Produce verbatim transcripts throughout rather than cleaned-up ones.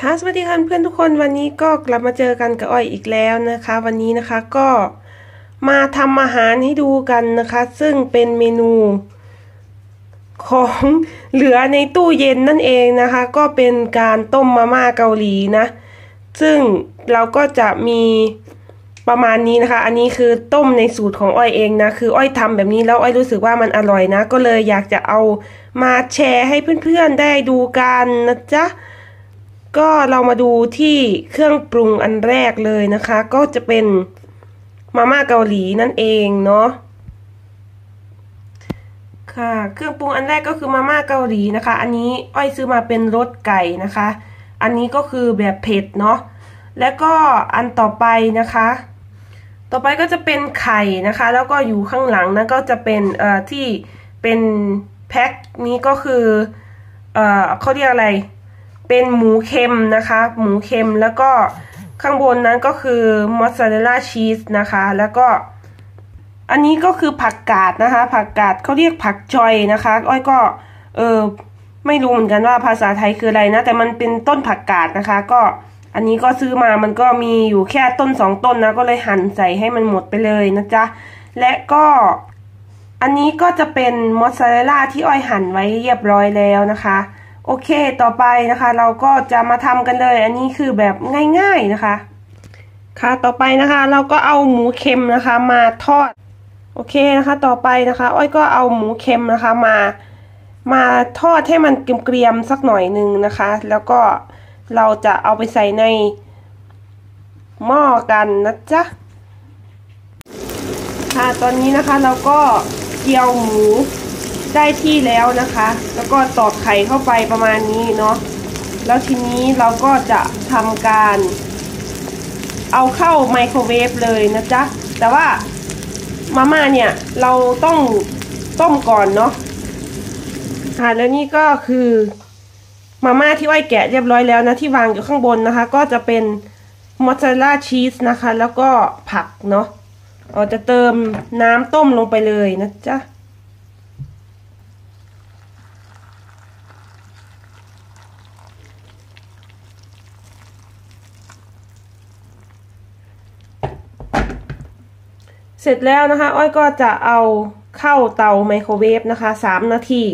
ค่ะสวัสดีค่ะเพื่อนทุกคนวันนี้ก็กลับมาเจอกันกับอ้อยอีกแล้วนะคะวันนี้นะคะก็มาทำอาหารให้ดูกันนะคะซึ่งเป็นเมนูของเหลือในตู้เย็นนั่นเองนะคะก็เป็นการต้มมาม่าเกาหลีนะซึ่งเราก็จะมีประมาณนี้นะคะอันนี้คือต้มในสูตรของอ้อยเองนะคืออ้อยทำแบบนี้แล้วอ้อยรู้สึกว่ามันอร่อยนะก็เลยอยากจะเอามาแชร์ให้เพื่อนๆได้ดูกันนะจ๊ะก็เรามาดูที่เครื่องปรุงอันแรกเลยนะคะก็จะเป็นมาม่าเกาหลีนั่นเองเนาะค่ะเครื่องปรุงอันแรกก็คือมาม่าเกาหลีนะคะอันนี้อ้อยซื้อมาเป็นรสไก่นะคะอันนี้ก็คือแบบเผ็ดเนาะแล้วก็อันต่อไปนะคะต่อไปก็จะเป็นไข่นะคะแล้วก็อยู่ข้างหลังนะก็จะเป็นเอ่อที่เป็นแพ็คนี้ก็คือเอ่อเขาเรียกอะไรเป็นหมูเค็มนะคะหมูเค็มแล้วก็ข้างบนนั้นก็คือมอสซาเรลล่าชีสนะคะแล้วก็อันนี้ก็คือผักกาดนะคะผักกาดเขาเรียกผักจอยนะคะอ้อยก็เออไม่รู้เหมือนกันว่าภาษาไทยคืออะไรนะแต่มันเป็นต้นผักกาดนะคะก็อันนี้ก็ซื้อมามันก็มีอยู่แค่ต้นสองต้นนะก็เลยหั่นใส่ให้มันหมดไปเลยนะจ๊ะและก็อันนี้ก็จะเป็นมอสซาเรลล่าที่อ้อยหั่นไว้เรียบร้อยแล้วนะคะโอเคต่อไปนะคะเราก็จะมาทำกันเลยอันนี้คือแบบง่ายๆนะคะค่ะต่อไปนะคะเราก็เอาหมูเค็มนะคะมาทอดโอเคนะคะต่อไปนะคะอ้อยก็เอาหมูเค็มนะคะมามาทอดให้มันเกรียมๆสักหน่อยหนึ่งนะคะแล้วก็เราจะเอาไปใส่ในหม้อกันนะจ๊ะค่ะตอนนี้นะคะเราก็เจียวหมูได้ที่แล้วนะคะแล้วก็ตอกไข่เข้าไปประมาณนี้เนาะแล้วทีนี้เราก็จะทำการเอาเข้าไมโครเวฟเลยนะจ๊ะแต่ว่ามาม่าเนี่ยเราต้องต้มก่อนเนาะค่ะแล้วนี่ก็คือมาม่าที่อ้อยแกะเรียบร้อยแล้วนะที่วางอยู่ข้างบนนะคะก็จะเป็นมอสซาเรลล่าชีสนะคะแล้วก็ผักเนาะเราจะเติมน้ำต้มลงไปเลยนะจ๊ะเสร็จแล้วนะคะอ้อยก็จะเอาเข้าเตาไมโครเวฟนะคะสามนาที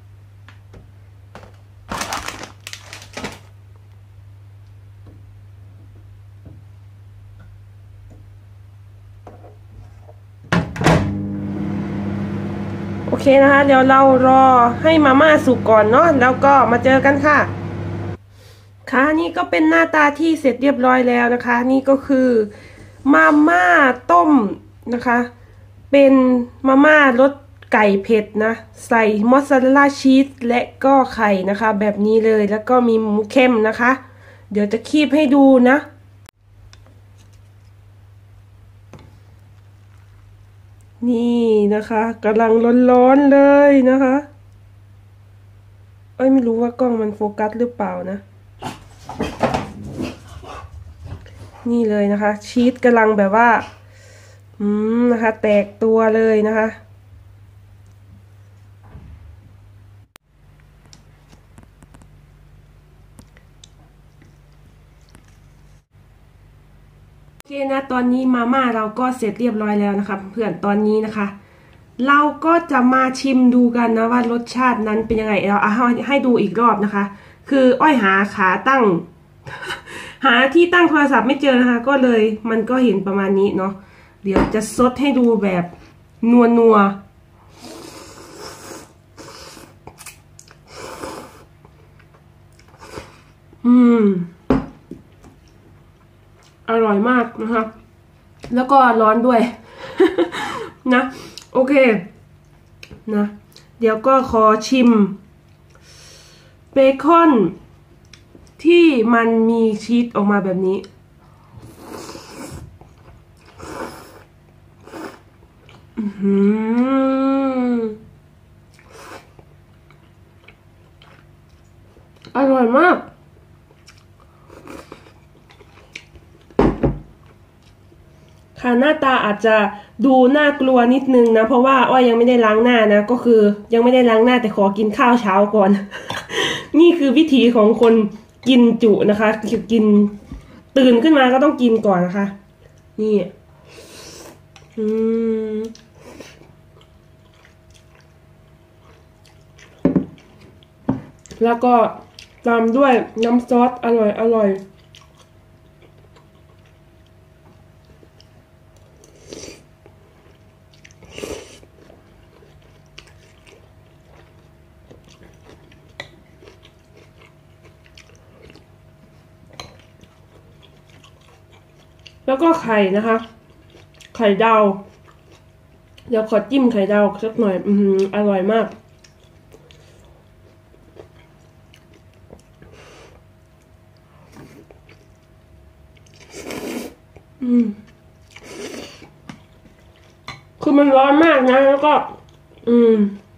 โอเคนะคะเดี๋ยวเรารอให้มาม่าสุกก่อนเนาะแล้วก็มาเจอกันค่ะค่ะนี่ก็เป็นหน้าตาที่เสร็จเรียบร้อยแล้วนะคะนี่ก็คือมาม่าต้มนะคะเป็นมาม่ารสไก่เผ็ดนะใส่มอสซาเรลล่าชีสและก็ไข่นะคะแบบนี้เลยแล้วก็มีหมูเค็มนะคะเดี๋ยวจะคีบให้ดูนะนี่นะคะกำลังร้อนๆเลยนะคะเอ้ยไม่รู้ว่ากล้องมันโฟกัสหรือเปล่านะนี่เลยนะคะชีสกำลังแบบว่าอืมนะคะแตกตัวเลยนะคะโอเคนะตอนนี้มาม่าเราก็เสร็จเรียบร้อยแล้วนะคะเพื่อนตอนนี้นะคะเราก็จะมาชิมดูกันนะว่ารสชาตินั้นเป็นยังไงเราเอาให้ดูอีกรอบนะคะคืออ้อยหาขาตั้ง หาที่ตั้งโทรศัพท์ไม่เจอนะคะก็เลยมันก็เห็นประมาณนี้เนาะเดี๋ยวจะซดให้ดูแบบนัวนัวอืมอร่อยมากนะคะแล้วก็ร้อนด้วย นะโอเคนะเดี๋ยวก็ขอชิมเบคอนที่มันมีชีสออกมาแบบนี้อืมอร่อยมากค่ะหน้าตาอาจจะดูน่ากลัวนิดนึงนะเพราะว่าอ้อยยังไม่ได้ล้างหน้านะก็คือยังไม่ได้ล้างหน้าแต่ขอกินข้าวเช้าก่อน นี่คือวิถีของคนกินจุนะคะกินตื่นขึ้นมาก็ต้องกินก่อนนะคะนี่อืมแล้วก็ตามด้วยน้ำซอสอร่อยอร่อยแล้วก็ไข่นะคะไข่ดาวเดี๋ยวขอจิ้มไข่ดาวสักหน่อยอืมอร่อยมากอืมคือมันร้อนมากนะแล้วก็อืม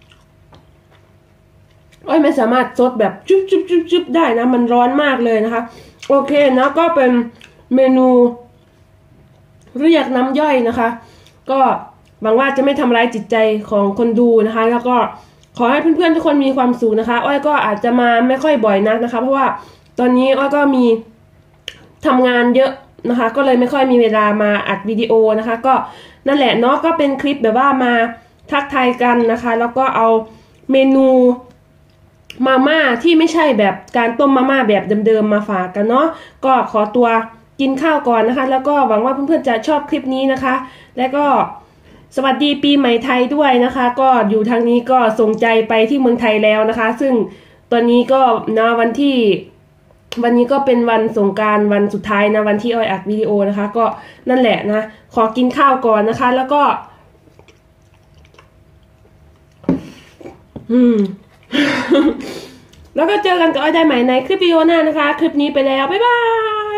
อ้อยไม่สามารถซดแบบจุ๊บจุ๊บจุ๊บจุ๊บได้นะมันร้อนมากเลยนะคะโอเคนะก็เป็นเมนูเรียกน้ำย่อยนะคะก็หวังว่าจะไม่ทำร้ายจิตใจของคนดูนะคะแล้วก็ขอให้เพื่อนๆทุกคนมีความสุขนะคะอ้อยก็อาจจะมาไม่ค่อยบ่อยนักนะคะเพราะว่าตอนนี้อ้อยก็มีทำงานเยอะนะคะก็เลยไม่ค่อยมีเวลามาอัดวิดีโอนะคะก็นั่นแหละเนาะก็เป็นคลิปแบบว่ามาทักทายกันนะคะแล้วก็เอาเมนูมาม่าที่ไม่ใช่แบบการต้มมาม่าแบบเดิมๆมาฝากกันเนาะก็ขอตัวกินข้าวก่อนนะคะแล้วก็หวังว่าเพื่อนๆจะชอบคลิปนี้นะคะและก็สวัสดีปีใหม่ไทยด้วยนะคะก็อยู่ทางนี้ก็ส่งใจไปที่เมืองไทยแล้วนะคะซึ่งตอนนี้ก็นะวันที่วันนี้ก็เป็นวันสงกรานต์วันสุดท้ายนะวันที่อ้อยอัดวิดีโอนะคะก็นั่นแหละนะขอกินข้าวก่อนนะคะแล้วก็อืม แล้วก็เจอกันกับอ้อยได้ใหม่ในคลิปวิดีโอหน้านะคะคลิปนี้ไปแล้วบ๊ายบาย